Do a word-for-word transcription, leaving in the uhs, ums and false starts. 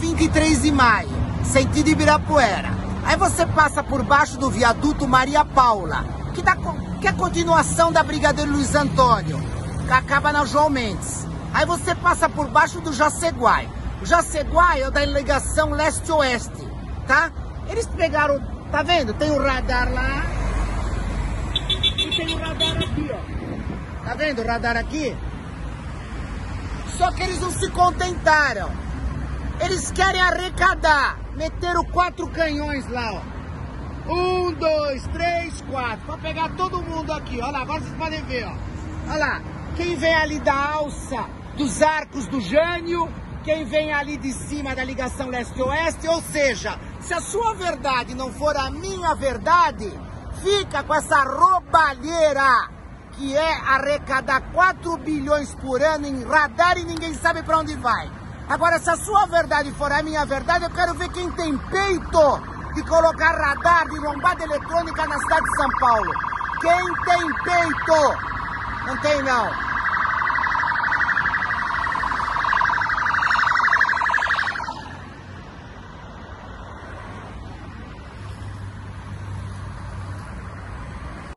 vinte e três de maio, sentido Ibirapuera. Aí você passa por baixo do viaduto Maria Paula, que, dá, que é a continuação da Brigadeiro Luiz Antônio, que acaba na João Mendes. Aí você passa por baixo do Jaceguai. O Jaceguai é da ligação leste-oeste, tá? Eles pegaram, tá vendo? Tem o radar lá e tem o radar aqui, ó. Tá vendo o radar aqui? Só que eles não se contentaram. Eles querem arrecadar. Meteram quatro canhões lá, ó. Um, dois, três, quatro. Pra pegar todo mundo aqui, ó. Olha lá, agora vocês podem ver, ó. Olha lá. Quem vem ali da alça dos Arcos do Jânio, quem vem ali de cima da ligação leste-oeste, ou seja, se a sua verdade não for a minha verdade, fica com essa roubalheira que é arrecadar quatro bilhões por ano em radar e ninguém sabe para onde vai. Agora, se a sua verdade for a minha verdade, eu quero ver quem tem peito de colocar radar de lombada eletrônica na cidade de São Paulo. Quem tem peito? Não tem, não.